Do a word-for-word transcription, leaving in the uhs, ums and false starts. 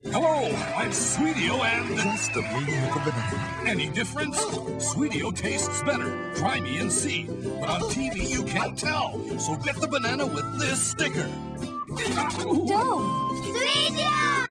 Hello, I'm Sweetio and... Just a medium of a banana. Any difference? Sweetio tastes better. Try me and see. But on T V you can't tell. So get the banana with this sticker. Dole! Sweetio!